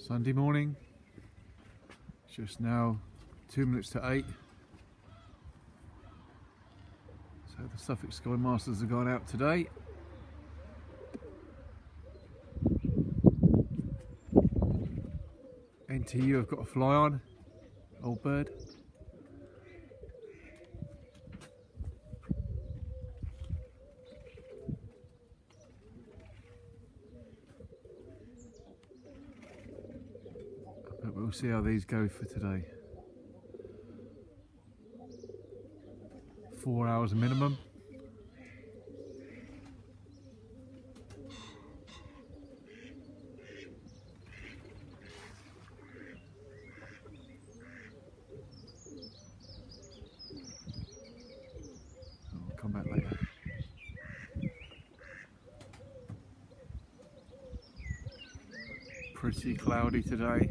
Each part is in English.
Sunday morning, just now 2 minutes to 8. So the Suffolk Sky Masters have gone out today. NTU have got a fly on, old bird. But we'll see how these go for today. 4 hours minimum. I'll come back later. Pretty cloudy today.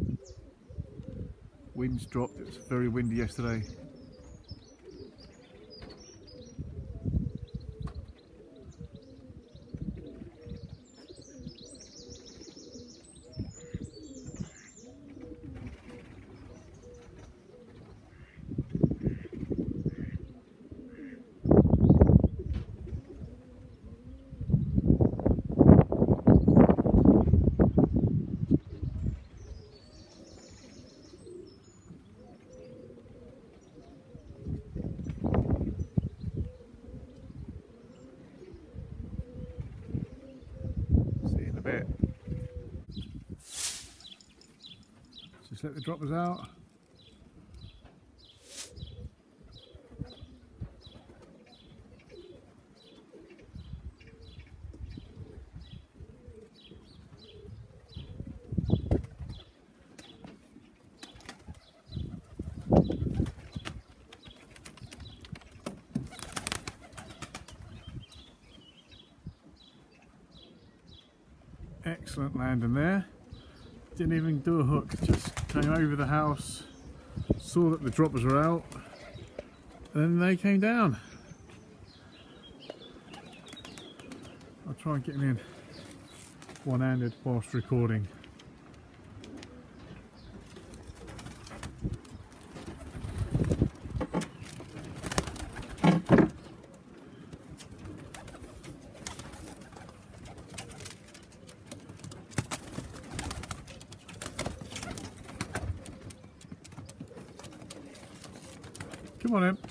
Wind's dropped, it was very windy yesterday. Bit. Just let the droppers out. Excellent landing there. Didn't even do a hook, just came over the house, saw that the droppers were out, and then they came down. I'll try and get them in one-handed whilst recording. Come on in.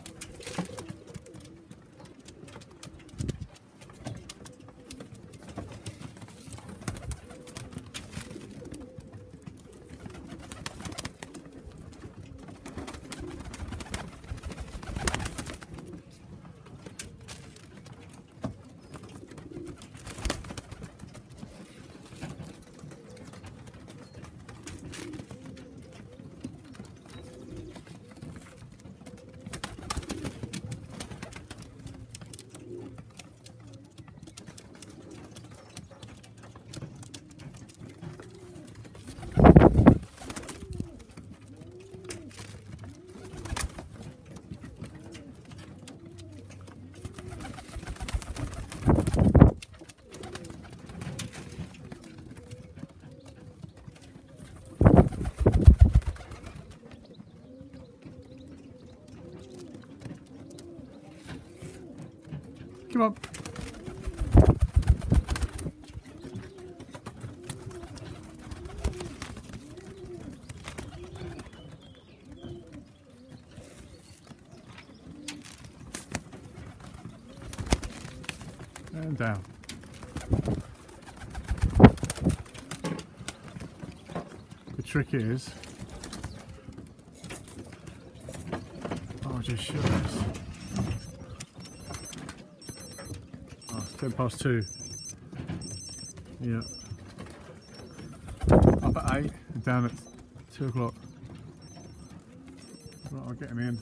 Come on. And down. The trick is, I'll just show this. 2:10. Yeah. Up at 8 and down at 2 o'clock. Right, I'll get him in.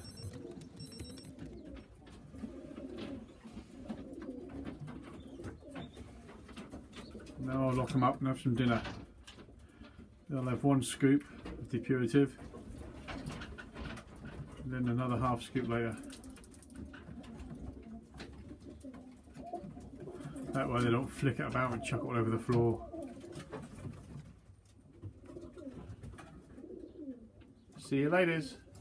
Now I'll lock them up and have some dinner. They'll have one scoop of depurative and then another half scoop later. That way they don't flick it about and chuck it all over the floor. See you ladies.